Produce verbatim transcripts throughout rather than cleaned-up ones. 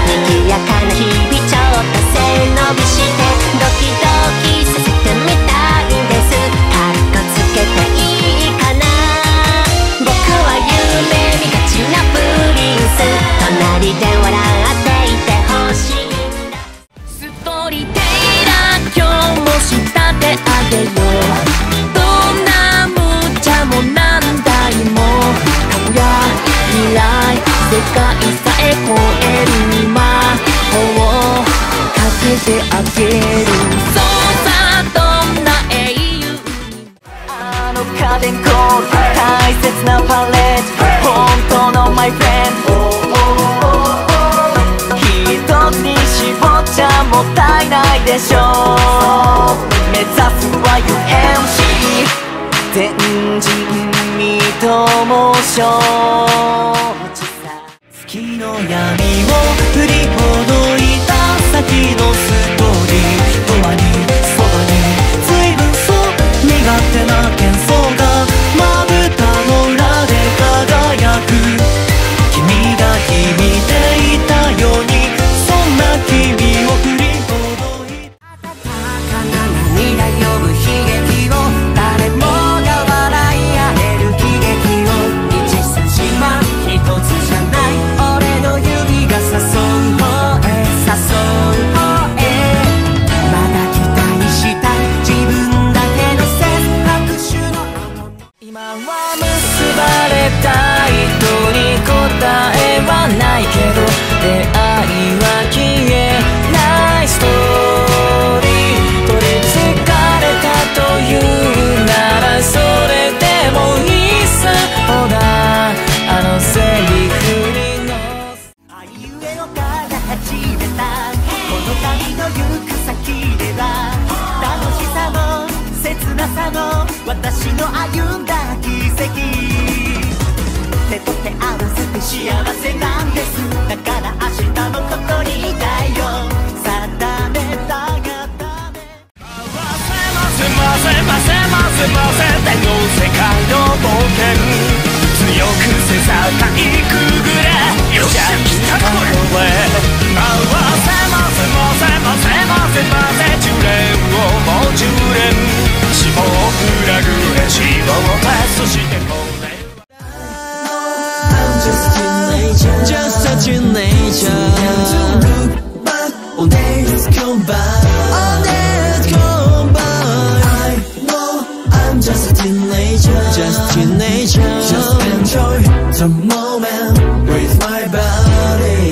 賑やかな日々ちょっと背伸びしてドキドキさせてみたいんです。かっこつけていいかな。僕は夢見がちなプリンス、隣で笑っていてほしいんだ。ストーリーテイラー今日も仕立てあげよう。どんな無茶も何台もタコや未来世界さえ超える魔法をかけてあげる。そうさどんな英雄あの家電コード大切なパレット本当のマイフレンド一つに絞っちゃもったいないでしょう。目指すは ユーエムシー 天神未と承知さ。月の闇を振りほどいた先のストーリードアにそばに随分そう苦手な幻想がまぶたの裏で輝く。君が秘めていたようにそんな君を振りほどいた。温かな涙呼ぶ悲劇を誰もが笑い合える喜劇を道筋は一つじゃない。俺の指が誘う方へ誘う方へまだ期待したい自分だけの切拍手の後に今は結ばれた人に答えはないけど出会いは消えないストーリー。取りつかれたというならそれでもいいさ。ほらあのセリフにのあいうえおから始めたこの旅の行く先では楽しさも切なさも私の歩んだ奇跡。手と手合わせて幸せなんです。だから明日のことにだよ定めたがダメ。合わせませませませませませ天の世界の冒険強くせざたいくぐれよっしゃ来たこれ合わせませませませませませ10連をもうじゅう連脂肪プラグで脂肪を足すしてこれJust a teenager, just a teenager. Never to look back on days gone by. On days gone by. I know I'm just a teenager, just a teenager. Just enjoy the moment with my body.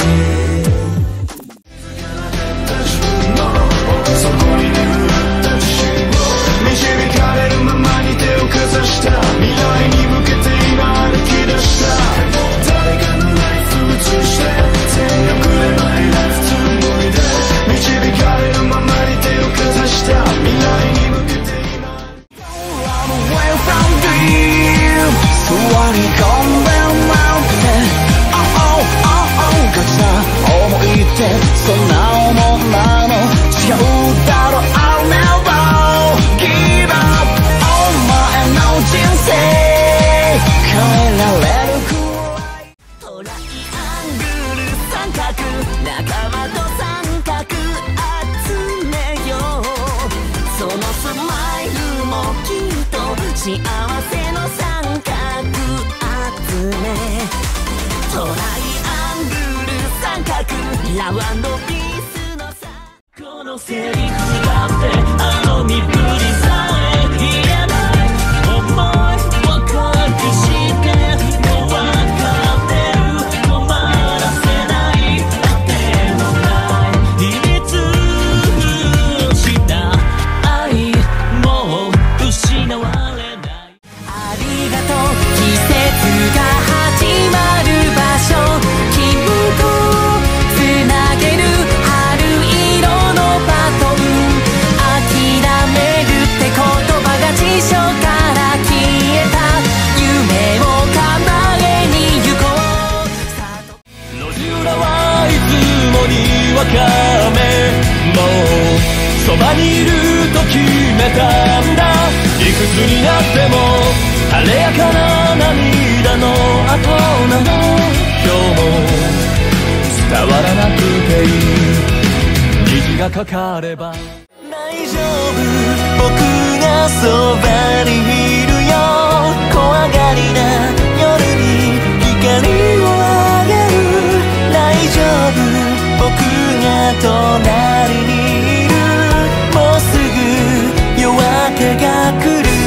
そこに眠った自信を導かれるままに手をかざした未来に向けて今歩き出した。そんな思うなの違うだろ I'll never give up お前の人生変えられるくらいトライアングル三角仲間と三角集めよう。そのスマイルもきっと幸せの三角集めトライアングル三角ラブ&ピースのさこのセリフだってあの身振りさえ言えない思いを隠してもわかってる止まらせないあてのない秘密した愛もう失われないありがとう季節が始まる場所君とつなげる春色のバトン諦めるって言葉が辞書から消えた夢を叶えに行こう路地裏はいつもにわかめもうそばにいると決めたんだいくつになっても晴れやかな涙の後なの今日も伝変わらなくていい虹がかかれば大丈夫僕がそばにいるよ怖がりな夜に光をあげる大丈夫僕が隣にいるもうすぐ夜明けが来る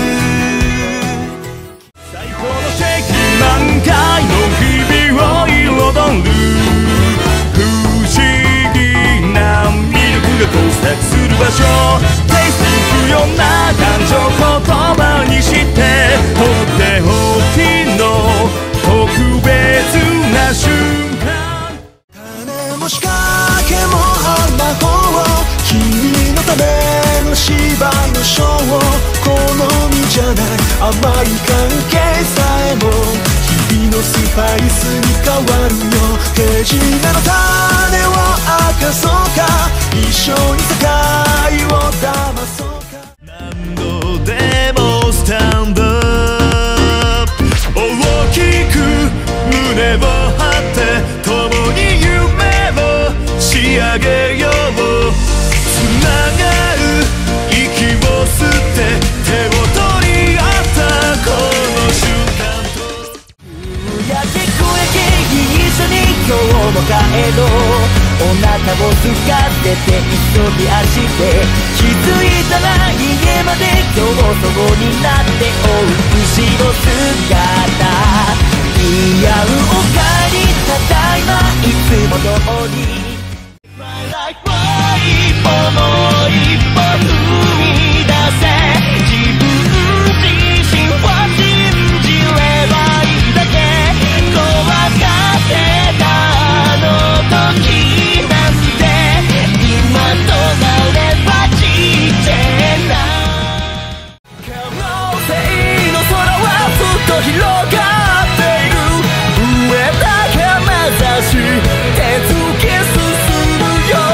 最高のシェイキ満開の日々を彩る不思議な魅力が交錯する場所テイスティングような感情言葉にしてとっておきの特別な瞬間種も仕掛けも花法君のための芝居のショー好みじゃない甘い関係さえも日々のスパイスに変わるよ手締めの種を明かそうか一緒に世界を騙そうか何度でもスタンドアップ大きく胸を張って共に夢を仕上げようつながる息を吸って手を取り合ったこの瞬間とやってこやけ一緒に今日も帰ろうお腹をすかせて急ぎ足で気づいたら家まで競争になって追う後ろ姿言い合うおかえりただいまいつも通り My life は一歩もう一歩踏み出せ自分自身を信じればいいだけ怖がってたあの時なんて今となればちっちゃな可能性の空はずっと広がっている上だけ目指し手つけ進むよ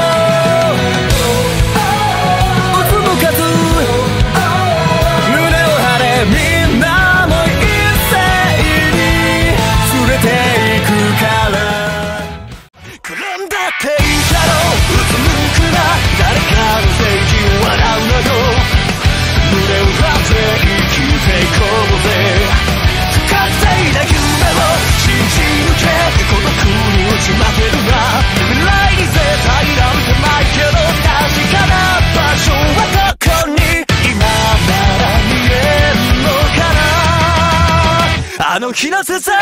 うつむかず胸を張れみんなも一斉に連れて行くから転んだっていいだろううつむくな誰かのせいに笑うのよ胸を張って生きていこうぜ不確定な夢を信じ抜け孤独に打ち負けるな未来に絶対なんてないけど確かな場所はどこに今なら見えるのかなあの日の続きが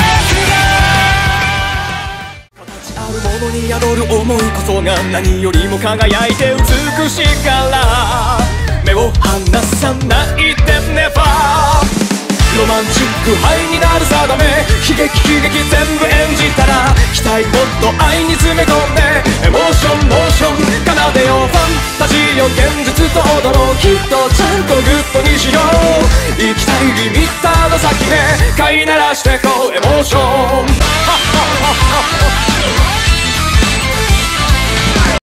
あるものに宿る思いこそが何よりも輝いて美しいから目を離さないでネバーロマンチックハイになる定め悲劇悲劇全部演じたら期待もっと愛に詰め込んでエモーションモーション奏でようファンタジーを現実と踊ろうきっと